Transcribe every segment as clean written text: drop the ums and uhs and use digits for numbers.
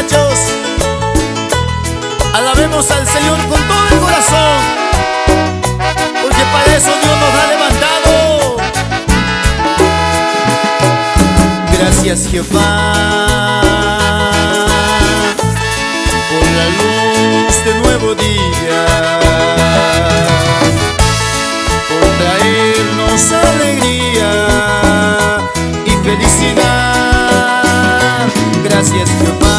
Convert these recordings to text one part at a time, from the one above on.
muchachos. Alabemos al Señor con todo el corazón, porque para eso Dios nos ha levantado. Gracias, Jehová, por la luz de nuevo día, por traernos alegría y felicidad. Gracias, Jehová,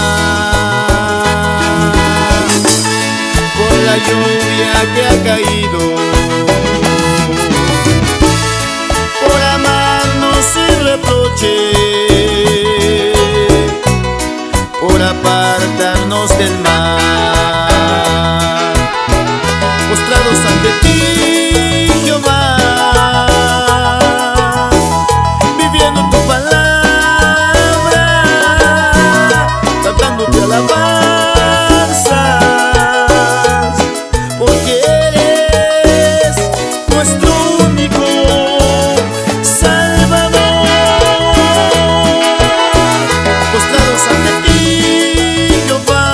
por la lluvia que ha caído, por amarnos sin reproche, por apartarnos del mal. Postrados ante ti, Jehová, viviendo tu palabra, cantándote alabanzas, porque eres nuestro único Salvador. Postrados ante ti, Jehová,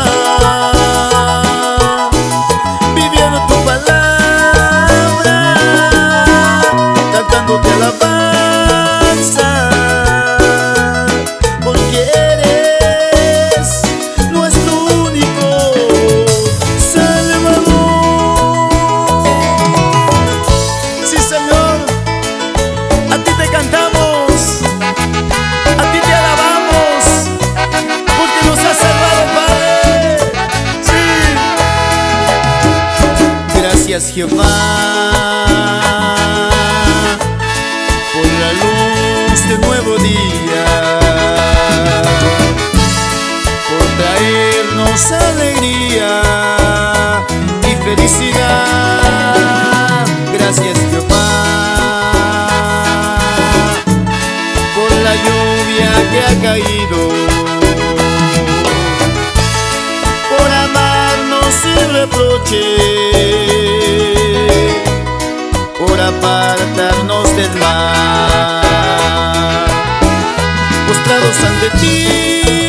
viviendo tu palabra, cantándote alabanza, porque eres nuestro único Salvador. Sí, Señor, a ti te cantamos, a ti te alabamos, porque nos has salvado, Padre. Sí. Gracias, Jehová, por la luz de nuevo día, por traernos alegría y felicidad. Gracias, Jehová, por la lluvia que ha caído, por amarnos sin reproche, por apartarnos del mal. Postrados ante ti,